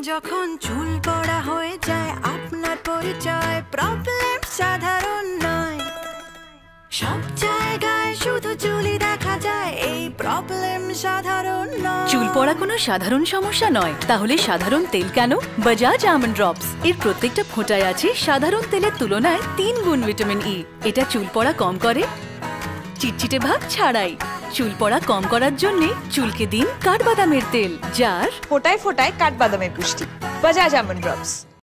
যখন চুল পড়া হয়ে যায় আপনার পরিচয় প্রবলেম সাধারণ নয়, সব জায়গায় শুধু চুলই দেখা যায়, এই প্রবলেম সাধারণ নয়। চুল পড়া কোনো সাধারণ সমস্যা নয়, তাহলে সাধারণ তেল কেন? বাজাজ আমন্ড ড্রপস এর প্রত্যেকটা ফোঁটায় আছে সাধারণ তেলের তুলনায় 3 গুণ ভিটামিন ই। এটা চুল পড়া কম করে, চিটচিটে ভাব ছাড়াই। চুল পড়া কম করার জন্য চুলকে দিন কাঠবাদামের তেল, যার ফোটায় ফোটায় কাঠবাদামের পুষ্টি। Bajaj almond drops.